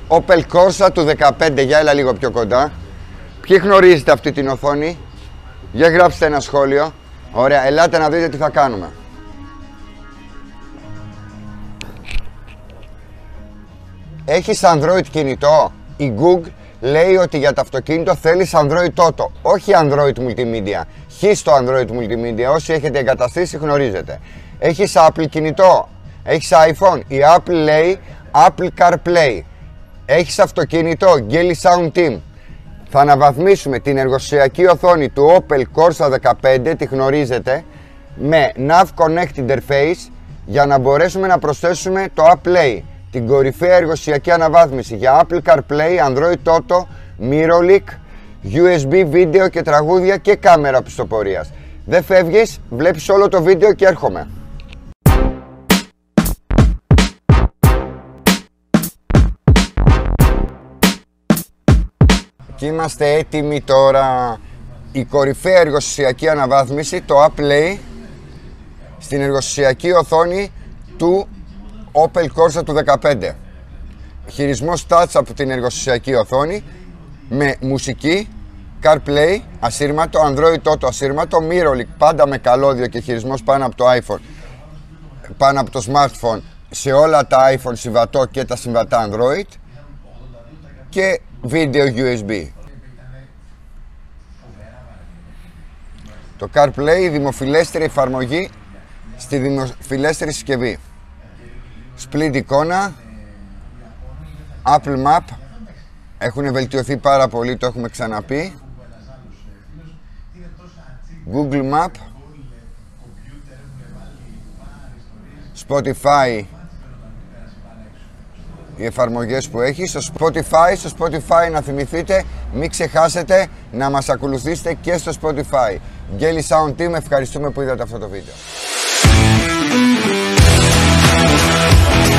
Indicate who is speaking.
Speaker 1: Opel Corsa του 15. Για έλα λίγο πιο κοντά. Ποιοι γνωρίζετε αυτή την οθόνη? Για γράψτε ένα σχόλιο. Ωραία, ελάτε να δείτε τι θα κάνουμε. Έχεις Android κινητό? Η Google λέει ότι για το αυτοκίνητο θέλεις Android Auto, όχι Android Multimedia. Χ στο Android Multimedia, όσοι έχετε εγκαταστήσει γνωρίζετε. Έχεις Apple κινητό? Έχεις iPhone? Η Apple λέει Apple CarPlay. Έχεις αυτοκίνητο? Geely Sound Team. Θα αναβαθμίσουμε την εργοσιακή οθόνη του Opel Corsa 15, τη γνωρίζετε, με Nav Connect Interface για να μπορέσουμε να προσθέσουμε το AppLay, την κορυφαία εργοσιακή αναβάθμιση για Apple CarPlay, Android Auto, MirrorLink, USB βίντεο και τραγούδια και κάμερα πιστοπορίας. Δεν φεύγεις, βλέπεις όλο το βίντεο και έρχομαι. Και είμαστε έτοιμοι τώρα. Η κορυφαία εργοσιακή αναβάθμιση, το AppLay, στην εργοσιακή οθόνη του Opel Corsa του 15. Χειρισμός touch από την εργοσιακή οθόνη με μουσική, CarPlay ασύρματο, Android Auto ασύρματο, MirrorLink πάντα με καλώδιο και χειρισμός πάνω από το iPhone, πάνω από το smartphone σε όλα τα iPhone συμβατό και τα συμβατά Android και βίντεο USB. Το CarPlay, η δημοφιλέστερη εφαρμογή στη δημοφιλέστερη συσκευή. Split εικόνα, Apple Map, έχουν βελτιωθεί πάρα πολύ, το έχουμε ξαναπεί. Google Map, Spotify, οι εφαρμογές που έχει. Στο Spotify να θυμηθείτε, μην ξεχάσετε να μας ακολουθήσετε και στο Spotify. Geely Sound Team, ευχαριστούμε που είδατε αυτό το βίντεο.